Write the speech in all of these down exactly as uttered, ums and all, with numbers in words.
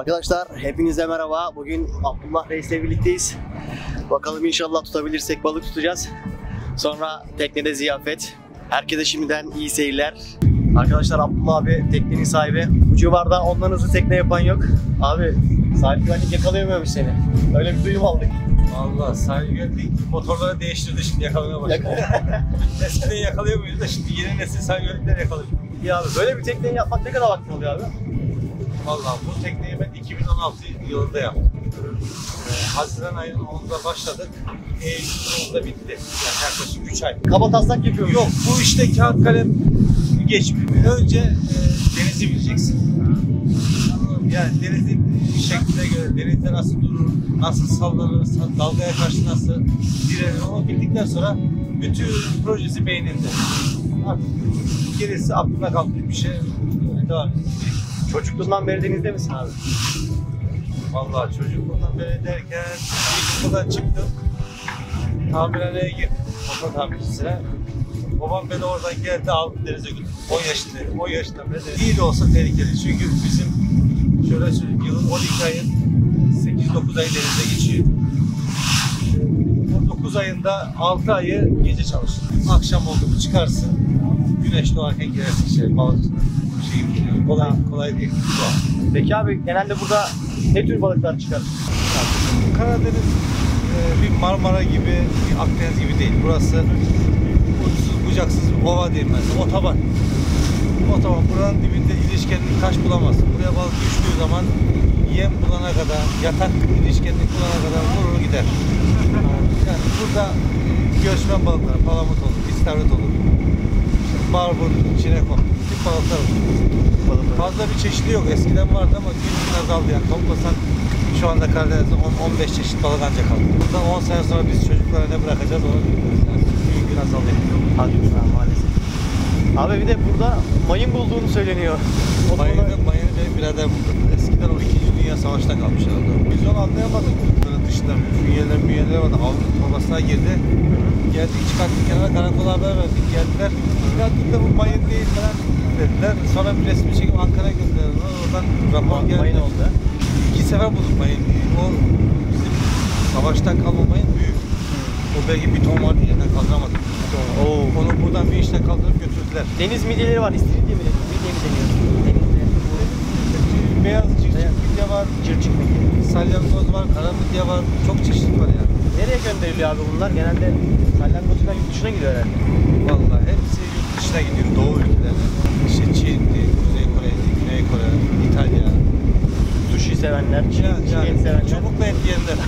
Arkadaşlar hepinize merhaba. Bugün Abdullah Reis'le birlikteyiz. Bakalım inşallah tutabilirsek balık tutacağız. Sonra teknede ziyafet. Herkese şimdiden iyi seyirler. Arkadaşlar Abdullah abi teknenin sahibi. Bu civarda ondan hızlı tekne yapan yok. Abi sahip güvenlik yakalayamıyormuş seni. Öyle bir duyum aldık. Vallahi sahip güvenlik motorları değiştirdi, şimdi yakalamaya başladı. Eskiden yakalayamıyordu da şimdi yeni nesil sahip güvenlikler yakalıyor. Ya abi böyle bir tekneyi yapmak ne kadar vaktin oluyor abi? Vallahi bu tekneyi ben iki bin on altı yılında yaptım. Ee, Haziran ayının onunda başladık. Eylül sonunda bitti. Yani yaklaşık üç ay. Kaba taslak yapıyor. Yok, bu işte kağıt kalem geçmiyor. Önce e, denizi bileceksin. Yani denizin şekline göre denizde nasıl durur, nasıl sallanır, dalgaya karşı nasıl direnir, onu bildikten sonra bütün projesi beyninde. Artık gerisi aklına kaldığı bir şey. Devam ediyor. Çocukluğundan beri denizde misin abi? Vallahi çocukluğundan beri derken ilkokuldan çıktım. Tamirhaneye girdim, motor tamircisine. Babam beni oradan geldi, aldı denize götürdü. on yaşındayım, on yaşından beri deniz. İyi de olsa tehlikeli, çünkü bizim şöyle söyleyeyim, yılın on iki ayın sekiz dokuz ayı denizde geçiyor. O dokuz ayında altı ayı gece çalıştım. Akşam oldu mu çıkarsın, güneş doğarken girersin şey, balık şey geliyor. Kolay, kolay değil. Peki abi genelde burada ne tür balıklar çıkar? Karadeniz e, bir Marmara gibi, bir Akdeniz gibi değil. Burası uçsuz bucaksız bir ova diyeyim mesela, otoban. Otoban, buranın dibinde ilişkenlik taş bulamazsın. Buraya balık düştüğü zaman yem bulana kadar, yatak ilişkenlik bulana kadar vurur gider. Yani burada e, göçmen balıklar, palamut olur, istavrit olur, işte barbun, çinekop, tip balıklar olur. Fazla bir çeşidi yok. Eskiden vardı ama gün gün azaldı. Yani toplasan şu anda Karadeniz'de on on beş çeşit balık ancak kaldı. Bundan on sene sonra biz çocuklara ne bırakacağız onu bilmiyoruz. Yani gün gün azaldı. Hadi maalesef. Abi bir de burada mayın bulduğunu söyleniyor. Mayını, mayını benim birader buldu. Eskiden o ikinci Dünya Savaşı'ndan kalmışlardı. Biz onu anlayamadık. Böyle dışında fünyeler münyeler vardı. Avlunun torbasına girdi. Geldik, çıkarttık kenara, karakola haber verdik. Geldiler. Birazcık da bu mayın değil falan dediler. Sonra bir resmi çekip Ankara'ya gönderdiler. Oradan rapor geldi. Mayın oldu. İki sefer bulduk mayın. O bizim savaştan kalma mayın büyük. O belki bir ton vardı, yerden kaldıramadık. Oo. Onu buradan bir işten kaldırıp götürdüler. Deniz midyeleri var. İstiridye mi deniyor? Midye mi deniyor? Denizde. Beyaz cırcık midye var, Cırcık midye. salyangoz var, kara midye var. Çok çeşit var yani. Nereye gönderiliyor abi bunlar? Genelde salyangozcular yurt dışına gidiyor herhalde. Vallahi hepsi yurt dışına gidiyor, Doğu ülkelerine. İşte Çin'di, Kuzey Kore'ydi, Güney Kore, İtalya. Sushi sevenler, Çin, Ya, Çin yani, sevenler. çubukla et yiyenler.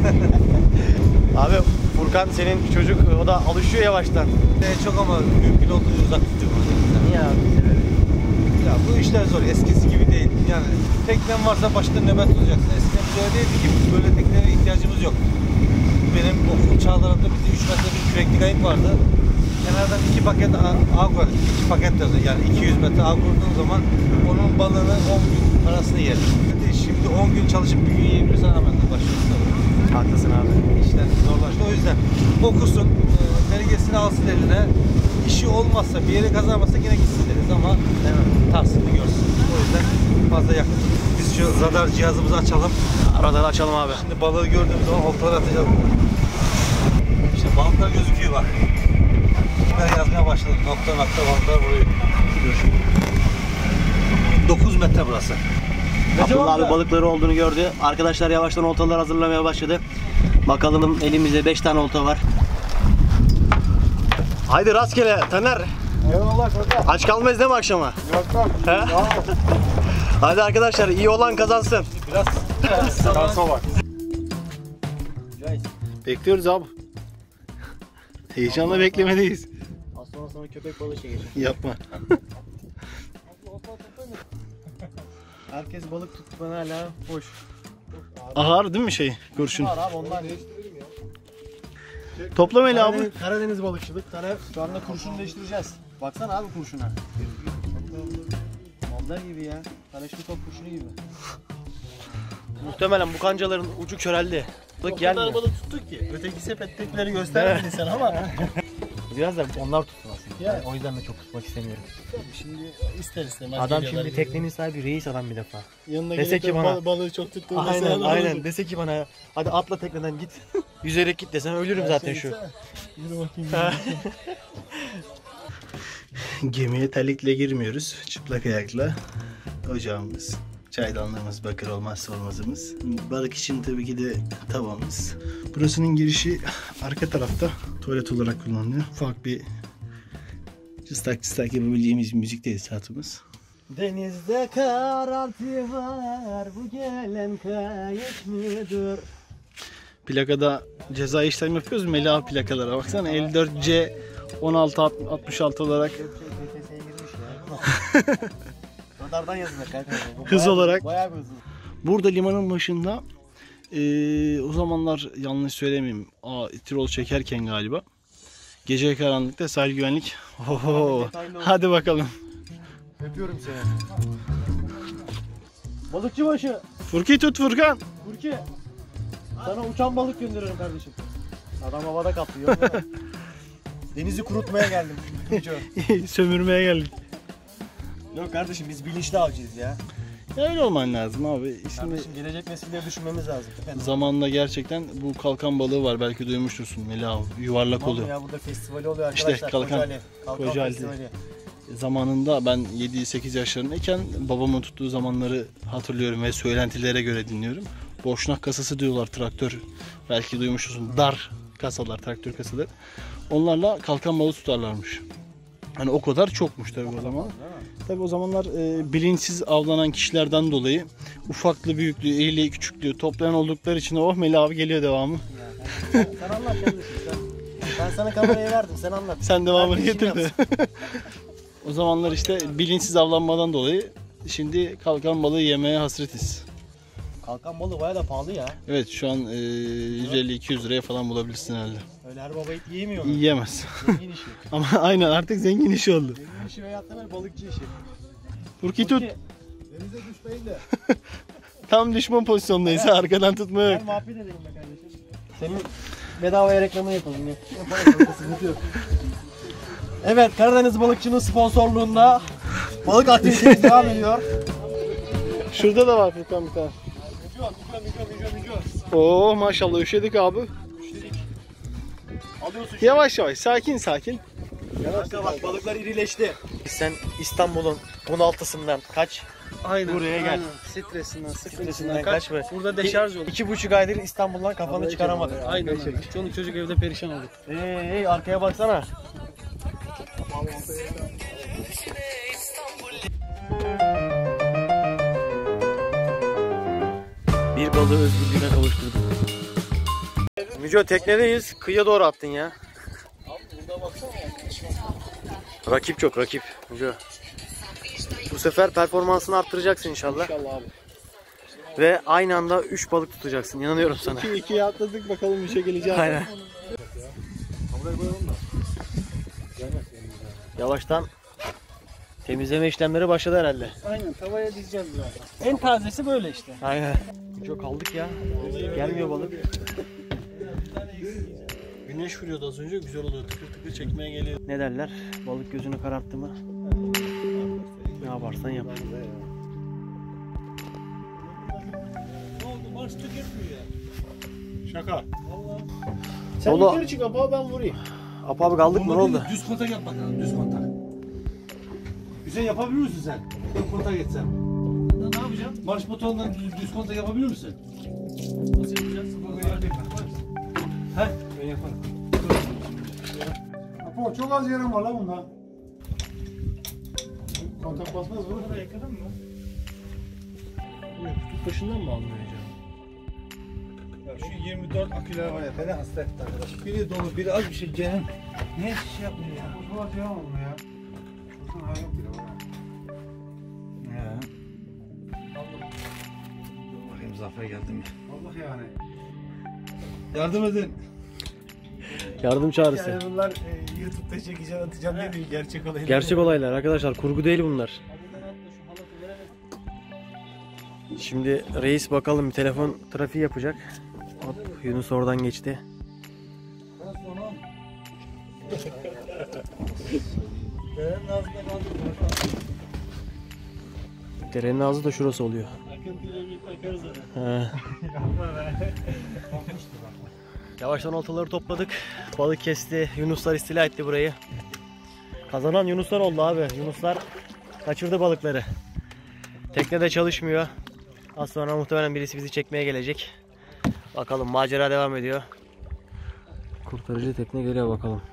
Abi Furkan senin çocuk, o da alışıyor yavaştan. E, çok ama mümkün olduğunca uzak tutuyorum. Niye abi? Sebebi? Ya bu işler zor, eskisi gibi değil. Yani teknen varsa başta nöbet tutacaksın. Eskiden biz öyle değildi ki, böyle teknelere ihtiyacımız yok. Benim okul çağlarımda bizde üç metre bir kürekli kayık vardı. Kenardan iki paket ağ koyduk, iki paket dedi. Yani iki yüz metre ağ kurduğun zaman onun balığını on gün parasını yer. Şimdi on gün çalışıp bir gün yiyebilirsen hemen de başlıyorsun. Haklısın abi. İşler zorlaştı. O yüzden okusun, e, belgesini alsın eline. İşi olmazsa, bir yere kazanmazsa yine gitsin deriz ama tahsilini görsün. O yüzden fazla yakın. Biz şu radar cihazımızı açalım. Radarı açalım abi. Şimdi balığı gördüğümüz zaman oltaları atacağız. İşte balıklar gözüküyor bak. Ben yazmaya başladım. Nokta nokta balıklar vuruyor. dokuz metre burası. Abdullah abi balıkları olduğunu gördü. Arkadaşlar yavaştan oltalar hazırlamaya başladı. Bakalım elimizde beş tane olta var. Haydi rastgele Taner. Eyvallah kanka. Aç kalmayız değil mi akşama? Yok yok. Hadi arkadaşlar iyi olan kazansın. Biraz Şansa bak. Bekliyoruz abi. Heyecanla beklemedeyiz. Az sonra sana köpek balığı çekeceğim. Yapma. Herkes balık tuttu, ben hala boş. Ağır değil mi şey kurşun? Var abi onlar ne? Toplam eli abi. Karadeniz, Karadeniz balıkçılık. Taner şu anda kurşun değiştireceğiz. Baksana abi kurşuna. Mandar gibi ya. Karaşnikov kurşunu gibi. Muhtemelen bu kancaların ucu köreldi. Balık O gelmiyor. kadar balık tuttuk ki. Öteki sepettekileri göstermedin sen ama. Biraz da onlar tutsun aslında. Ya O yüzden de çok tutmak istemiyorum. şimdi ister istemez Adam geliyorlar şimdi bize. teknenin sahibi reis adam bir defa. yanına Dese gelip ki de bana- bal- balığı çok tuttuğunu Aynen mesela aynen. olur. Dese ki bana hadi atla tekneden git. Yüzerek git desem ölürüm zaten şu. Yürü bakayım. Gemiye terlikle girmiyoruz. Çıplak ayakla. Ocağımız, çaydanlığımız, bakır olmazsa olmazımız. Balık için tabii ki de tavamız. Burasının girişi arka tarafta tuvalet olarak kullanılıyor. Ufak bir cıstak cıstak yapabileceğimiz bir müzik tesisatımız. Denizde karartı var, bu gelen kayık mıdır? Plakada ceza işlem yapıyoruz. Mela plakalara baksana. elli dört C on altı altmış altı olarak G T S'ye girmiş ya. Radardan yazılır kanka. Bu Hız bayağı- olarak. Bayağı bir hızlı. burada limanın başında eee, o zamanlar yanlış söylemeyeyim. Aa, Tirol çekerken galiba. Gece karanlıkta sahil güvenlik. Oho. Hadi bakalım. Öpüyorum seni. Balıkçı başı. Furki tut Furkan. Burki. Sana uçan balık gönderiyorum kardeşim. Adam havada kaplıyor. Denizi kurutmaya geldim. Sömürmeye geldik. Yok kardeşim biz bilinçli avcıyız ya. Ya öyle olman lazım abi. Şimdi Kardeşim gelecek nesilleri düşünmemiz lazım. zamanında gerçekten bu kalkan balığı var. Belki duymuştursun Melih abi. Yuvarlak Tamam oluyor. ya burada festivali oluyor İşte arkadaşlar. kalkan- Kocaeli. Kalkan Kocaeli. festivali. Zamanında ben yedi sekiz yaşlarındayken babamın tuttuğu zamanları hatırlıyorum ve söylentilere göre dinliyorum. Boşnak kasası diyorlar traktör. Belki duymuşsunuz. Dar kasalar, traktör kasaları. Onlarla kalkan balığı tutarlarmış. Hani o kadar çokmuş tabii o zaman. Tabii o zamanlar e, bilinçsiz avlanan kişilerden dolayı ufaklı, büyüklüğü, iyiliği, küçüklüğü toplayan oldukları için oh Melih abi geliyor devamı. Sen, sen anlat kardeşim sen. Ben sana kamerayı verdim sen anlat. Sen devamını Herkes işini getir de. O zamanlar işte bilinçsiz avlanmadan dolayı şimdi kalkan balığı yemeye hasretiz. Kalkan balığı bayağı da pahalı ya. Evet şu an e, yüz elli iki yüz liraya falan bulabilirsin herhalde. Öyle her baba it yiyemiyor. mu? Yiyemez. Zengin işi. Ama aynen artık zengin işi oldu. Zengin işi veyahut da böyle balıkçı işi. Furki tut. Burki, Denize düşmeyin de. Tam düşman pozisyondayız. Arkadan tutma yok. gel muhabbet edelim be kardeşim. Senin bedavaya reklamını yapalım ya. Yapalım, sıkıntı yok. Evet, Karadeniz Balıkçı'nın sponsorluğunda balık aktivitemiz devam ediyor. Şurada da var Furkan bir tane. Mico, mico, mico, mico, mico. Oo maşallah üşedik abi. Alıyorsun Yavaş yavaş sakin sakin. Kanka bak balıklar irileşti. Sen İstanbul'un on altısından kaç? Aynen. Buraya gel. aynen. Stresinden, sıkıntısından Stresinden kaç. kaç be? Burada deşarj olur. İki buçuk aydır İstanbul'dan kafanı çıkaramadın. Aynen öyle. Çoluk çocuk evde perişan olduk. Hey hey arkaya baksana. Bir balığı özgürlüğüne kavuşturduk. Müco teknedeyiz. Kıyıya doğru attın ya. Rakip çok rakip. Müco. Bu sefer performansını arttıracaksın inşallah. İnşallah abi. Ve aynı anda üç balık tutacaksın. İnanıyorum sana. İki, ikiye atladık bakalım bir şey gelecek. Aynen. Yavaştan temizleme işlemleri başladı herhalde. Aynen tavaya dizeceğiz birazdan. En tazesi böyle işte. Aynen. Çok kaldık ya. Gelmiyor balık. Güneş vuruyordu az önce güzel oluyor. Tıkır tıkır çekmeye geliyor. Ne derler? Balık gözünü kararttı mı? Ne yaparsan yap. Şaka. Sen Dolu. yukarı çık apa ben vurayım. Apa abi kaldık mı ne oldu? Düz kontak yap bakalım, düz kontak. Güzel yapabilir misin sen? Düz kontak etsem. Ne yapacağım? Marş motorundan düz, düz kontak yapabilir misin? Nasıl yapacağız? Ben yapayım ben. Heh, ben yaparım. Apo çok az yerim var lan bunda. Kontak basmaz mı? Buraya yakadın mı? Kutup başından mı almıyor acaba? Ya şu yirmi dört aküler var ya, beni hasta etti arkadaş. Biri dolu, biri az bir şey Ceyhan. Niye şey yapmıyor ya? Bu az yaram oldu ya. Şuradan hayal bile var. Ya. Bakayım Zafer geldi mi? Allah yani. Yardım edin. Yardım çağrısı. Yani bunlar e, YouTube'da çekeceğim atacağım ne değil gerçek olaylar. Gerçek olaylar arkadaşlar. Kurgu değil bunlar. Şimdi reis bakalım bir telefon trafiği yapacak. Hop, Yunus oradan geçti. Derenin ağzında kaldık. Derenin ağzı da şurası oluyor. Akıntıyla bir takarız zaten. He. Yavaştan oltaları topladık. Balık kesti. Yunuslar istila etti burayı. Kazanan Yunuslar oldu abi. Yunuslar kaçırdı balıkları. Tekne de çalışmıyor. Az sonra muhtemelen birisi bizi çekmeye gelecek. Bakalım, macera devam ediyor. Kurtarıcı tekne geliyor bakalım.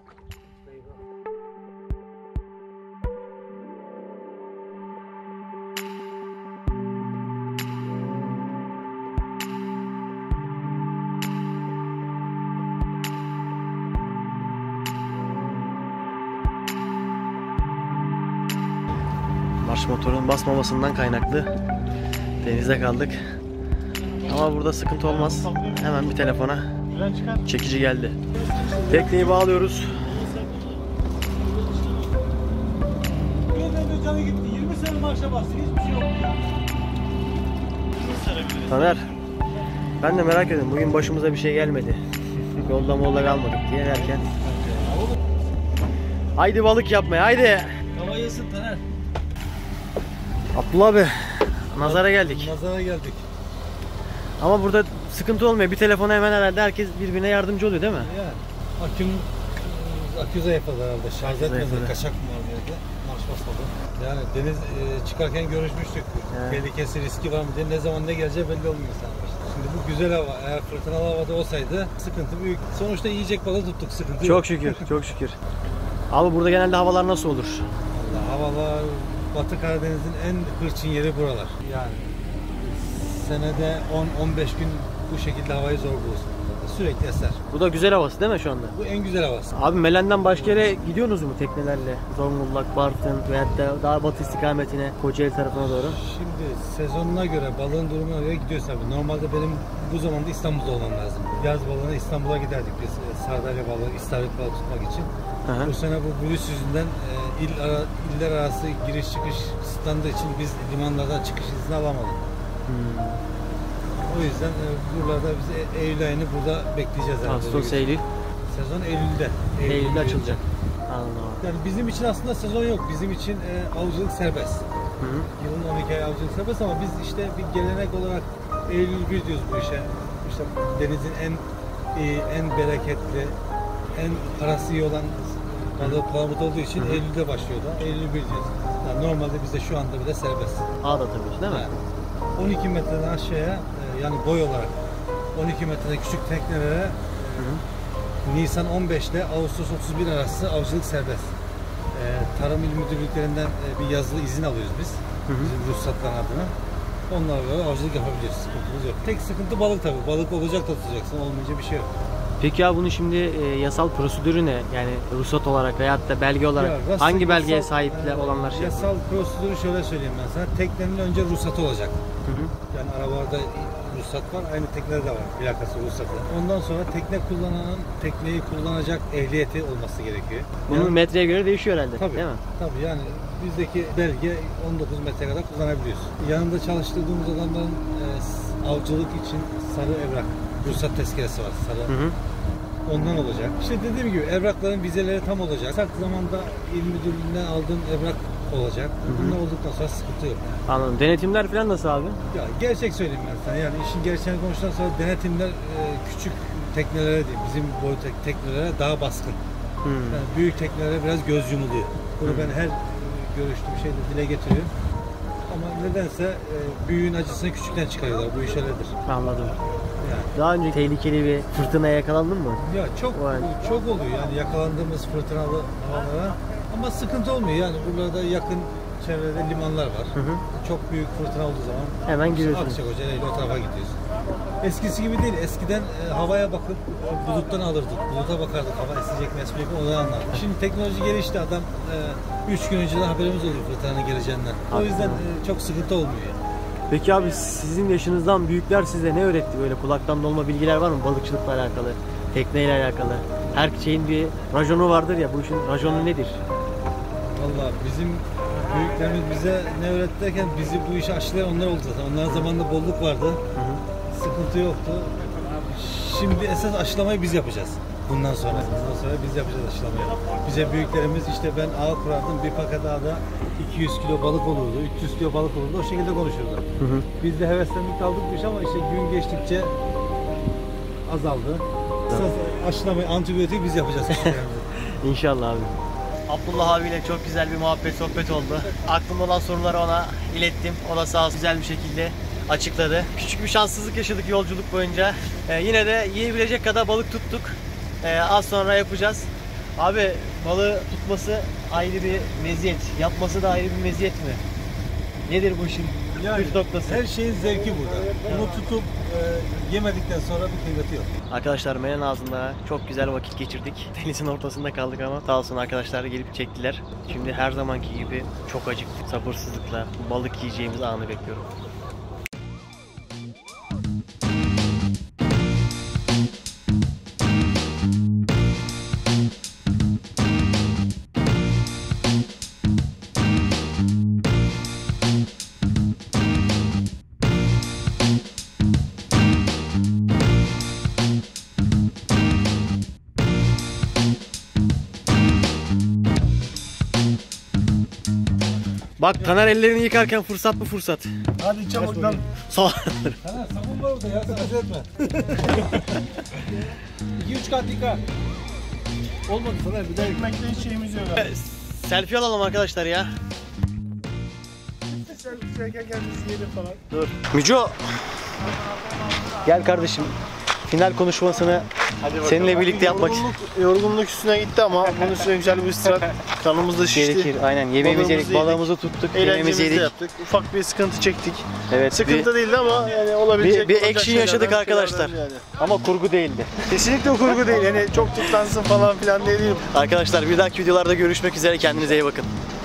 Marş motorunun basmamasından kaynaklı denizde kaldık. Ama burada sıkıntı olmaz. Hemen bir telefona çekici geldi. Tekneyi bağlıyoruz. Bir canı gitti. yirmi sene marşa bastı. Hiçbir şey yok. Taner, ben de merak ediyorum. Bugün başımıza bir şey gelmedi. Yolda molda kalmadık diye derken. Haydi balık yapmaya, haydi. Hava yesin Taner. Abdullah abi, nazara geldik. Nazara geldik. Ama burada sıkıntı olmuyor. Bir telefona hemen herhalde herkes birbirine yardımcı oluyor değil mi? Ya aküm akü zayıfladı herhalde. Şarj etmedi. Zayıfladı. Kaçak mı var bir yerde? Marş basmadı. Yani deniz e, çıkarken görüşmüştük. Evet. Tehlikesi, riski var mı diye. Ne zaman ne geleceği belli olmuyor sana. Şimdi bu güzel hava. Eğer fırtınalı havada olsaydı sıkıntı büyük. Sonuçta yiyecek balığı tuttuk. Sıkıntı yok. Çok şükür, çok şükür. Abi burada genelde havalar nasıl olur? Vallahi havalar Batı Karadeniz'in en hırçın yeri buralar. Yani senede on on beş gün bu şekilde havayı zor bulursun. Sürekli eser. Bu da güzel havası değil mi şu anda? Bu en güzel havası. Abi Melen'den başka yere gidiyorsunuz mu teknelerle? Zonguldak, Bartın veyahut da daha batı istikametine, Kocaeli tarafına doğru. Şimdi sezonuna göre, balığın durumuna göre gidiyoruz tabii. Normalde benim bu zamanda İstanbul'da olmam lazım. Yaz balığına İstanbul'a giderdik biz. Sardalya balığı, istavrit balığı tutmak için. Hı hı. Bu sene bu virüs yüzünden e, il ara, iller arası giriş çıkış kısıtlandığı için biz limanlardan çıkış izni alamadık. Hmm. O yüzden e, buralarda biz e- Eylül ayını burada bekleyeceğiz herhalde. Ağustos, Eylül. Sezon Eylül'de. Eylül'de açılacak. Anladım abi. Yani bizim için aslında sezon yok. Bizim için e, avcılık serbest. Hı hı. Yılın on iki ay avcılık serbest ama biz işte bir gelenek olarak Eylül bir diyoruz bu işe. İşte denizin en iyi, en bereketli, en parası iyi olan balığı palamut olduğu için Hı hı. Eylül'de başlıyor da. Eylül bir diyoruz. Yani normalde bizde şu anda bile serbest. Ağda tabii değil mi? Yani on iki metreden aşağıya e, yani boy olarak on iki metreden küçük teknelere Hı hı. Nisan on beş ile Ağustos otuz bir arası avcılık serbest. Ee, Tarım İl Müdürlüklerinden e, bir yazılı izin alıyoruz biz. Hı hı. Bizim ruhsatlar adına. Onlarla böyle avcılık yapabiliriz. Sıkıntımız yok. Tek sıkıntı balık tabii. Balık olacak da tutacaksın. Olmayınca bir şey yok. Peki ya bunun şimdi e, yasal prosedürü ne? Yani ruhsat olarak veyahut da belge olarak Ya, rast- hangi belgeye yasal, sahipler e, olanlar şey yapıyor? Yasal prosedürü şöyle söyleyeyim ben sana. Teknenin önce ruhsatı olacak. Hı hı. Yani arabalarda ruhsat var. Aynı teknede de var. Plakası, ruhsatı. Ondan sonra tekne kullananın tekneyi kullanacak ehliyeti olması gerekiyor. Bunun Yani- metreye göre değişiyor herhalde Tabii, değil mi? tabii yani bizdeki belge on dokuz metreye kadar kullanabiliyorsun. Yanında çalıştırdığımız adamların e, avcılık için sarı evrak, ruhsat tezkeresi var sarı. Hı hı. Ondan olacak. İşte dediğim gibi evrakların vizeleri tam olacak. Kısa zamanda il müdürlüğünden aldığın evrak olacak. Bunlar olduktan sonra sıkıntı yok. Anladım. Denetimler falan nasıl abi? Ya gerçek söyleyeyim ben sana. Yani işin gerçeğini konuştuktan sonra denetimler e, küçük teknelere değil, bizim boy tek- teknelere daha baskın. Hmm. Yani büyük teknelere biraz göz yumuluyor. Bunu ben her görüştüğüm şeyde dile getiriyorum. Ama nedense e, büyüğün acısını küçükten çıkarıyorlar. Bu iş öyledir. Anladım. Yani. Daha önce tehlikeli bir fırtınaya yakalandın mı? Ya çok Vay. çok oluyor yani yakalandığımız fırtınalı havalara. Ama sıkıntı olmuyor yani buralarda yakın çevrede limanlar var. Hı hı. Çok büyük fırtına olduğu zaman Hemen giriyorsunuz. Akçakoca ile o tarafa gidiyorsun. Eskisi gibi değil. Eskiden e, havaya bakıp e, buluttan alırdık. Buluta bakardık. Hava esecek mi esmeyecek mi onu anlardık. Şimdi teknoloji gelişti. Adam e, üç gün önceden haberimiz oluyor fırtınanın geleceğinden. O yüzden e, çok sıkıntı olmuyor. Peki abi sizin yaşınızdan büyükler size ne öğretti, böyle kulaktan dolma bilgiler var mı balıkçılıkla alakalı, tekneyle alakalı? Her şeyin bir rajonu vardır ya, bu işin rajonu nedir? Vallahi bizim büyüklerimiz bize ne öğretti derken bizi bu işe aşılayan onlar oldu zaten. Onların zamanında bolluk vardı. Hı hı. Sıkıntı yoktu. Şimdi esas aşılamayı biz yapacağız. Bundan sonra, bundan sonra biz yapacağız aşılamayı. Bize büyüklerimiz işte ben ağ kurardım, bir paket ağda iki yüz kilo balık olurdu, üç yüz kilo balık olurdu, o şekilde konuşurdu. Hı hı. Biz de heveslendik aldık bir şey ama işte gün geçtikçe azaldı. Esas aşılamayı, antibiyotik biz yapacağız. İnşallah abi. Abdullah abiyle çok güzel bir muhabbet, sohbet oldu. Aklımda olan soruları ona ilettim. O da sağ olsun güzel bir şekilde açıkladı. Küçük bir şanssızlık yaşadık yolculuk boyunca. Ee, yine de yiyebilecek kadar balık tuttuk. Ee, az sonra yapacağız. Abi balığı tutması ayrı bir meziyet. Yapması da ayrı bir meziyet mi? Nedir bu işin Yani püf noktası? her şeyin zevki burada. Bunu tutup e, yemedikten sonra bir kıymeti yok. Arkadaşlar Melen Ağzı'nda çok güzel vakit geçirdik. Denizin ortasında kaldık ama sağ olsun arkadaşlar gelip çektiler. Şimdi her zamanki gibi çok acıktık. Sabırsızlıkla balık yiyeceğimiz anı bekliyorum. Bak Taner ellerini yıkarken fırsat mı fırsat? Hadi çabuk lan. Sağ Ha, sabun var orada ya, sen acele etme. iki üç kat yıka. Olmadı sana bir daha ekmekte hiç şeyimiz yok abi. Selfie alalım arkadaşlar ya. Selfie çekerken kendisi yiyelim falan. Dur. Müco. Gel kardeşim. Final konuşmasını seninle birlikte yapmak Yorgunluk, yorgunluk üstüne gitti ama bunun üstüne güzel bir istirahat. Kanımız da şişti. gerekir. Aynen yemeğimizi Balığımızı yedik, yedik. balığımızı tuttuk, yemeğimizi Eğlencemizi yedik. yaptık. Ufak bir sıkıntı çektik. Evet. Sıkıntı değildi ama yani olabilecek bir, bir olacak action şeylerden, yaşadık arkadaşlar. şeylerden yani. Ama kurgu değildi. Kesinlikle kurgu değil. Yani çok tıklansın falan filan diye değil. Arkadaşlar bir dahaki videolarda görüşmek üzere. Kendinize iyi bakın.